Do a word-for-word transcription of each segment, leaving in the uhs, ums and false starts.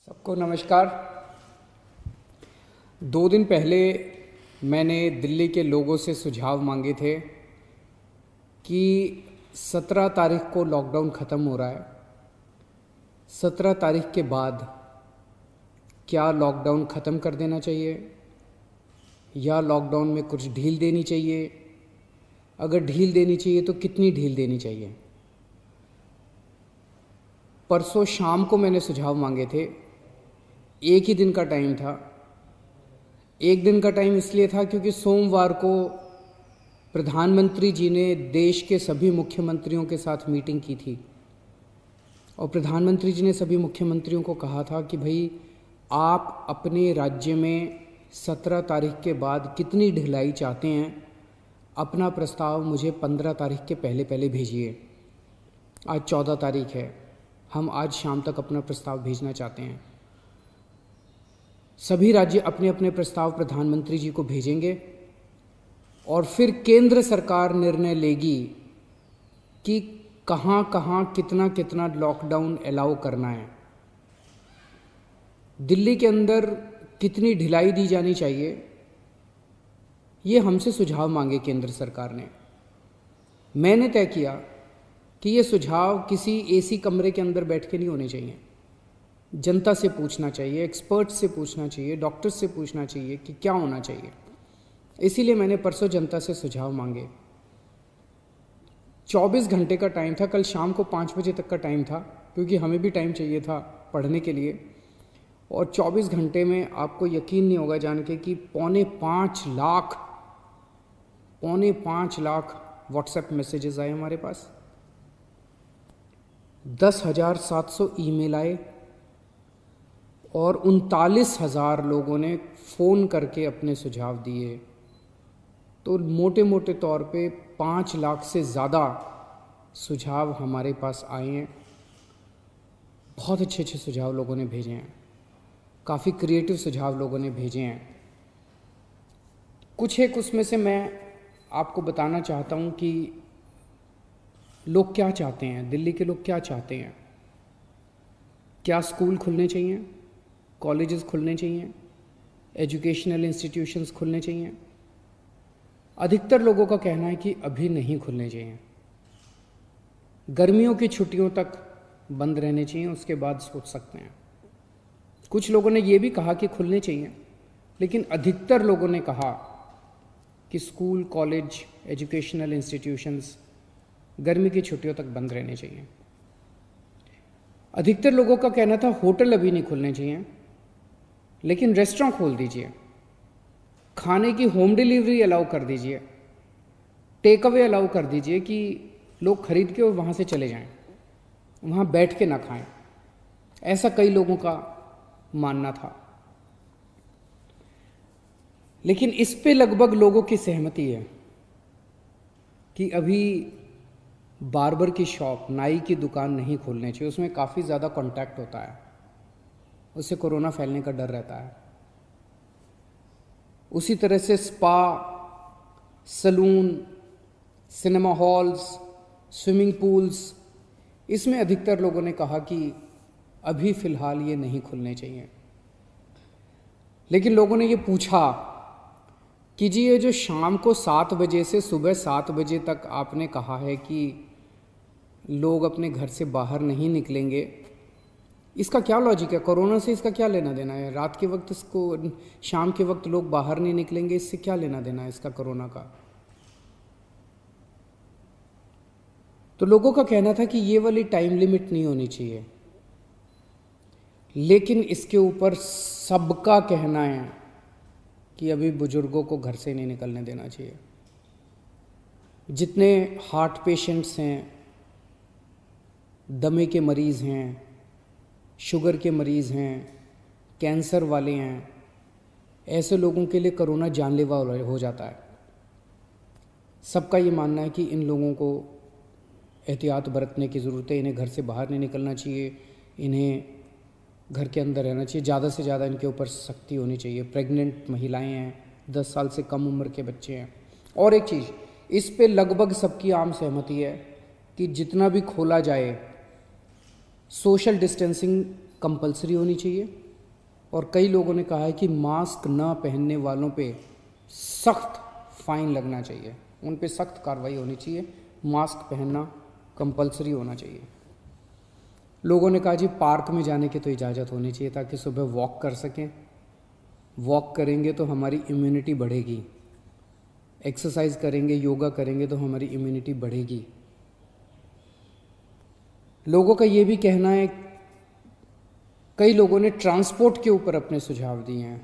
सबको नमस्कार। दो दिन पहले मैंने दिल्ली के लोगों से सुझाव मांगे थे कि सत्रह तारीख को लॉकडाउन ख़त्म हो रहा है। सत्रह तारीख के बाद क्या लॉकडाउन ख़त्म कर देना चाहिए या लॉकडाउन में कुछ ढील देनी चाहिए? अगर ढील देनी चाहिए तो कितनी ढील देनी चाहिए? परसों शाम को मैंने सुझाव मांगे थे। एक ही दिन का टाइम था। एक दिन का टाइम इसलिए था क्योंकि सोमवार को प्रधानमंत्री जी ने देश के सभी मुख्यमंत्रियों के साथ मीटिंग की थी और प्रधानमंत्री जी ने सभी मुख्यमंत्रियों को कहा था कि भाई आप अपने राज्य में सत्रह तारीख के बाद कितनी ढिलाई चाहते हैं, अपना प्रस्ताव मुझे पंद्रह तारीख के पहले पहले भेजिए। आज चौदह तारीख है, हम आज शाम तक अपना प्रस्ताव भेजना चाहते हैं। सभी राज्य अपने अपने प्रस्ताव प्रधानमंत्री जी को भेजेंगे और फिर केंद्र सरकार निर्णय लेगी कि कहाँ कहाँ कितना कितना लॉकडाउन अलाउ करना है, दिल्ली के अंदर कितनी ढिलाई दी जानी चाहिए। ये हमसे सुझाव मांगे केंद्र सरकार ने। मैंने तय किया कि ये सुझाव किसी एसी कमरे के अंदर बैठ के नहीं होने चाहिए। जनता से पूछना चाहिए, एक्सपर्ट से पूछना चाहिए, डॉक्टर से पूछना चाहिए कि क्या होना चाहिए। इसीलिए मैंने परसों जनता से सुझाव मांगे। चौबीस घंटे का टाइम था, कल शाम को पाँच बजे तक का टाइम था क्योंकि हमें भी टाइम चाहिए था पढ़ने के लिए। और चौबीस घंटे में आपको यकीन नहीं होगा जान के कि पौने पाँच लाख पौने पाँच लाख व्हाट्सएप मैसेजेस आए हमारे पास, दस हजार सात सौ ईमेल आए और उनतालीस हजार लोगों ने फ़ोन करके अपने सुझाव दिए। तो मोटे मोटे तौर पे पाँच लाख से ज़्यादा सुझाव हमारे पास आए हैं। बहुत अच्छे अच्छे सुझाव लोगों ने भेजे हैं, काफ़ी क्रिएटिव सुझाव लोगों ने भेजे हैं। कुछ एक उसमें से मैं आपको बताना चाहता हूँ कि लोग क्या चाहते हैं, दिल्ली के लोग क्या चाहते हैं। क्या स्कूल खुलने चाहिए, कॉलेजेस खुलने चाहिए, एजुकेशनल इंस्टीट्यूशंस खुलने चाहिए? अधिकतर लोगों का कहना है कि अभी नहीं खुलने चाहिए, गर्मियों की छुट्टियों तक बंद रहने चाहिए, उसके बाद सोच सकते हैं। कुछ लोगों ने ये भी कहा कि खुलने चाहिए, लेकिन अधिकतर लोगों ने कहा कि स्कूल, कॉलेज, एजुकेशनल इंस्टीट्यूशंस गर्मी की छुट्टियों तक बंद रहने चाहिए। अधिकतर लोगों का कहना था होटल अभी नहीं खुलने चाहिए, लेकिन रेस्टोरेंट खोल दीजिए, खाने की होम डिलीवरी अलाउ कर दीजिए, टेक अवे अलाउ कर दीजिए कि लोग खरीद के और वहाँ से चले जाएं, वहाँ बैठ के ना खाएं। ऐसा कई लोगों का मानना था। लेकिन इस पे लगभग लोगों की सहमति है कि अभी बार्बर की शॉप, नाई की दुकान नहीं खोलनी चाहिए, उसमें काफ़ी ज़्यादा कांटेक्ट होता है, उससे कोरोना फैलने का डर रहता है। उसी तरह से spa, salon, cinema halls, swimming pools, इसमें अधिकतर लोगों ने कहा कि अभी फ़िलहाल ये नहीं खुलने चाहिए। लेकिन लोगों ने ये पूछा कि जी ये जो शाम को सात बजे से सुबह सात बजे तक आपने कहा है कि लोग अपने घर से बाहर नहीं निकलेंगे, इसका क्या लॉजिक है? कोरोना से इसका क्या लेना देना है? रात के वक्त इसको, शाम के वक्त लोग बाहर नहीं निकलेंगे, इससे क्या लेना देना है इसका कोरोना का? तो लोगों का कहना था कि ये वाली टाइम लिमिट नहीं होनी चाहिए। लेकिन इसके ऊपर सबका कहना है कि अभी बुजुर्गों को घर से नहीं निकलने देना चाहिए। जितने हार्ट पेशेंट्स हैं, दमे के मरीज़ हैं, शुगर के मरीज़ हैं, कैंसर वाले हैं, ऐसे लोगों के लिए कोरोना जानलेवा हो जाता है। सबका ये मानना है कि इन लोगों को एहतियात बरतने की ज़रूरत है, इन्हें घर से बाहर नहीं निकलना चाहिए, इन्हें घर के अंदर रहना चाहिए, ज़्यादा से ज़्यादा इनके ऊपर सख्ती होनी चाहिए। प्रेग्नेंट महिलाएं हैं, दस साल से कम उम्र के बच्चे हैं। और एक चीज़, इस पे लगभग सबकी आम सहमति है कि जितना भी खोला जाए सोशल डिस्टेंसिंग कंपलसरी होनी चाहिए, और कई लोगों ने कहा है कि मास्क न पहनने वालों पे सख्त फाइन लगना चाहिए, उन पे सख्त कार्रवाई होनी चाहिए, मास्क पहनना कंपलसरी होना चाहिए। लोगों ने कहा जी पार्क में जाने की तो इजाज़त होनी चाहिए ताकि सुबह वॉक कर सकें, वॉक करेंगे तो हमारी इम्यूनिटी बढ़ेगी, एक्सरसाइज करेंगे, योगा करेंगे तो हमारी इम्यूनिटी बढ़ेगी। लोगों का ये भी कहना है, कई लोगों ने ट्रांसपोर्ट के ऊपर अपने सुझाव दिए हैं।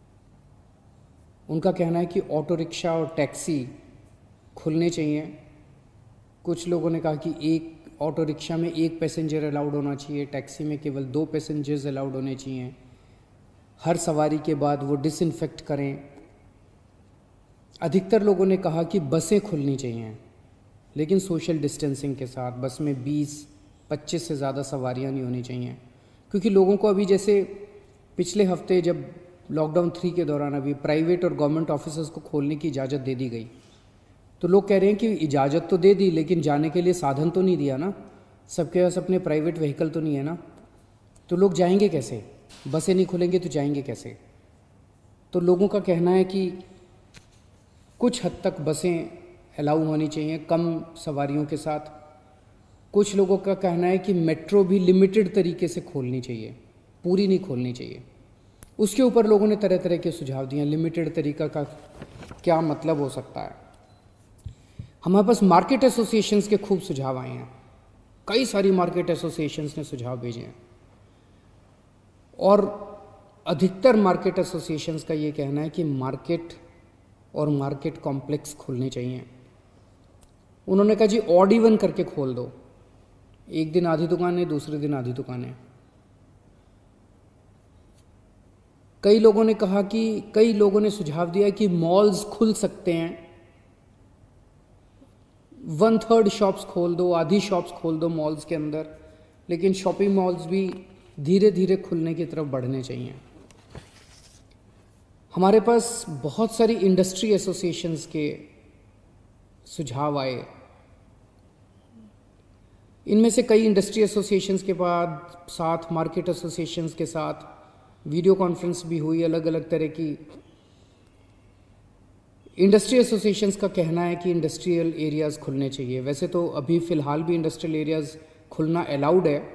उनका कहना है कि ऑटो रिक्शा और टैक्सी खुलने चाहिए। कुछ लोगों ने कहा कि एक ऑटो रिक्शा में एक पैसेंजर अलाउड होना चाहिए, टैक्सी में केवल दो पैसेंजर्स अलाउड होने चाहिए, हर सवारी के बाद वो डिसइंफेक्ट करें। अधिकतर लोगों ने कहा कि बसें खुलनी चाहिए, लेकिन सोशल डिस्टेंसिंग के साथ। बस में बीस पच्चीस से ज़्यादा सवारियां नहीं होनी चाहिए, क्योंकि लोगों को अभी, जैसे पिछले हफ्ते जब लॉकडाउन थ्री के दौरान अभी प्राइवेट और गवर्नमेंट ऑफिसेज को खोलने की इजाज़त दे दी गई, तो लोग कह रहे हैं कि इजाज़त तो दे दी लेकिन जाने के लिए साधन तो नहीं दिया ना, सबके पास अपने प्राइवेट व्हीकल तो नहीं है ना, तो लोग जाएंगे कैसे? बसें नहीं खुलेंगे तो जाएंगे कैसे? तो लोगों का कहना है कि कुछ हद तक बसें अलाउ होनी चाहिए कम सवारियों के साथ। कुछ लोगों का कहना है कि मेट्रो भी लिमिटेड तरीके से खोलनी चाहिए, पूरी नहीं खोलनी चाहिए। उसके ऊपर लोगों ने तरह तरह के सुझाव दिए। लिमिटेड तरीका का क्या मतलब हो सकता है? हमारे पास मार्केट एसोसिएशंस के खूब सुझाव आए हैं, कई सारी मार्केट एसोसिएशंस ने सुझाव भेजे हैं, और अधिकतर मार्केट एसोसिएशंस का ये कहना है कि मार्केट और मार्केट कॉम्प्लेक्स खुलने चाहिए। उन्होंने कहा जी ऑड इवन करके खोल दो, एक दिन आधी दुकानें, दूसरे दिन आधी दुकानें। कई लोगों ने कहा कि कई लोगों ने सुझाव दिया कि मॉल्स खुल सकते हैं, वन थर्ड शॉप्स खोल दो, आधी शॉप्स खोल दो मॉल्स के अंदर, लेकिन शॉपिंग मॉल्स भी धीरे धीरे खुलने की तरफ बढ़ने चाहिए। हमारे पास बहुत सारी इंडस्ट्री एसोसिएशंस के सुझाव आए। इनमें से कई इंडस्ट्री एसोसिएशंस के बाद साथ मार्केट एसोसिएशंस के साथ वीडियो कॉन्फ्रेंस भी हुई, अलग अलग तरह की। इंडस्ट्री एसोसिएशंस का कहना है कि इंडस्ट्रियल एरियाज़ खुलने चाहिए। वैसे तो अभी फ़िलहाल भी इंडस्ट्रियल एरियाज़ खुलना अलाउड है।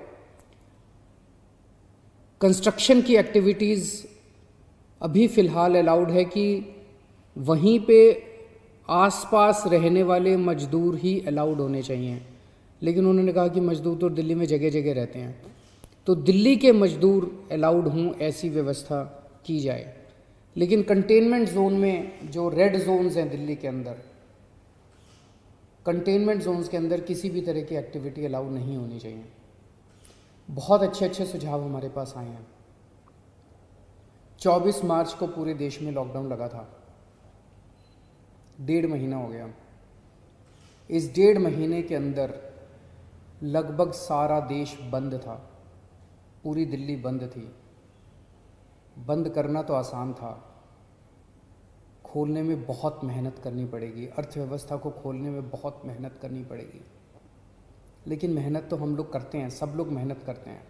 कंस्ट्रक्शन की एक्टिविटीज़ अभी फ़िलहाल अलाउड है कि वहीं पे आसपास रहने वाले मजदूर ही अलाउड होने चाहिए, लेकिन उन्होंने कहा कि मजदूर तो दिल्ली में जगह जगह रहते हैं, तो दिल्ली के मजदूर अलाउड हों ऐसी व्यवस्था की जाए। लेकिन कंटेनमेंट जोन में जो रेड जोन्स हैं दिल्ली के अंदर, कंटेनमेंट जोन्स के अंदर किसी भी तरह की एक्टिविटी अलाउ नहीं होनी चाहिए। बहुत अच्छे अच्छे सुझाव हमारे पास आए हैं। चौबीस मार्च को पूरे देश में लॉकडाउन लगा था, डेढ़ महीना हो गया। इस डेढ़ महीने के अंदर लगभग सारा देश बंद था, पूरी दिल्ली बंद थी। बंद करना तो आसान था, खोलने में बहुत मेहनत करनी पड़ेगी, अर्थव्यवस्था को खोलने में बहुत मेहनत करनी पड़ेगी। लेकिन मेहनत तो हम लोग करते हैं, सब लोग मेहनत करते हैं।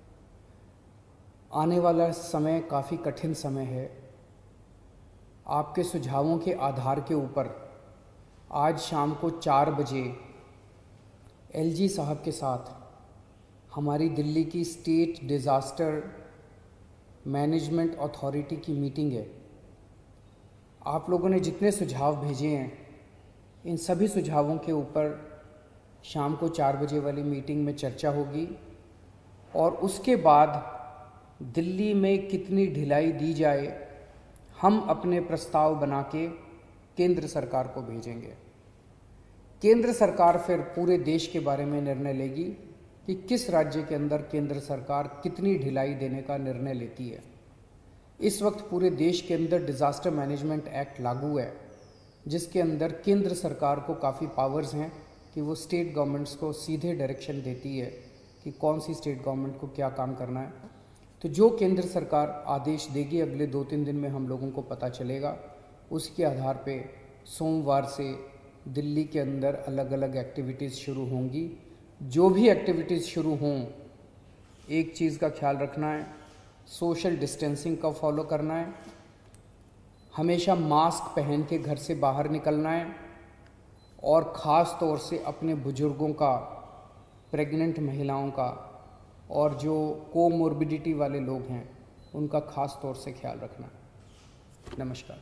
आने वाला समय काफ़ी कठिन समय है। आपके सुझावों के आधार के ऊपर आज शाम को चार बजे एलजी साहब के साथ हमारी दिल्ली की स्टेट डिज़ास्टर मैनेजमेंट अथॉरिटी की मीटिंग है। आप लोगों ने जितने सुझाव भेजे हैं, इन सभी सुझावों के ऊपर शाम को चार बजे वाली मीटिंग में चर्चा होगी, और उसके बाद दिल्ली में कितनी ढिलाई दी जाए, हम अपने प्रस्ताव बना के केंद्र सरकार को भेजेंगे। केंद्र सरकार फिर पूरे देश के बारे में निर्णय लेगी कि किस राज्य के अंदर केंद्र सरकार कितनी ढिलाई देने का निर्णय लेती है। इस वक्त पूरे देश के अंदर डिज़ास्टर मैनेजमेंट एक्ट लागू है, जिसके अंदर केंद्र सरकार को काफ़ी पावर्स हैं कि वो स्टेट गवर्नमेंट्स को सीधे डायरेक्शन देती है कि कौन सी स्टेट गवर्नमेंट को क्या काम करना है। तो जो केंद्र सरकार आदेश देगी अगले दो तीन दिन में हम लोगों को पता चलेगा। उसके आधार पे सोमवार से दिल्ली के अंदर अलग अलग एक्टिविटीज़ शुरू होंगी। जो भी एक्टिविटीज़ शुरू हों एक चीज़ का ख्याल रखना है, सोशल डिस्टेंसिंग का फॉलो करना है, हमेशा मास्क पहन के घर से बाहर निकलना है, और ख़ास तौर से अपने बुज़ुर्गों का, प्रेग्नेंट महिलाओं का और जो कोमोर्बिडिटी वाले लोग हैं उनका ख़ास तौर से ख्याल रखना है। नमस्कार।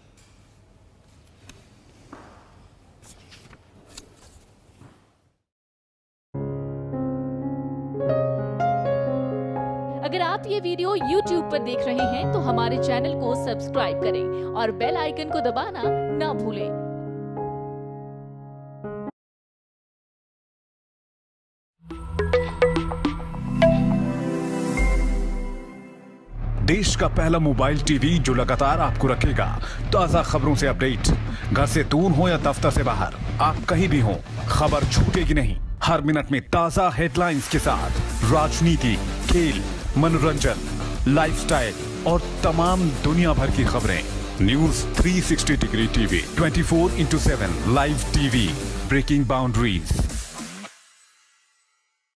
अगर आप ये वीडियो YouTube पर देख रहे हैं तो हमारे चैनल को सब्सक्राइब करें और बेल आइकन को दबाना ना भूलें। देश का पहला मोबाइल टीवी जो लगातार आपको रखेगा ताजा खबरों से अपडेट। घर से दूर हो या दफ्तर से बाहर, आप कहीं भी हो, खबर छूटेगी नहीं। हर मिनट में ताजा हेडलाइंस के साथ राजनीति, खेल, मनोरंजन, लाइफस्टाइल और तमाम दुनिया भर की खबरें। News three sixty degree TV, twenty four into seven live TV, breaking boundaries.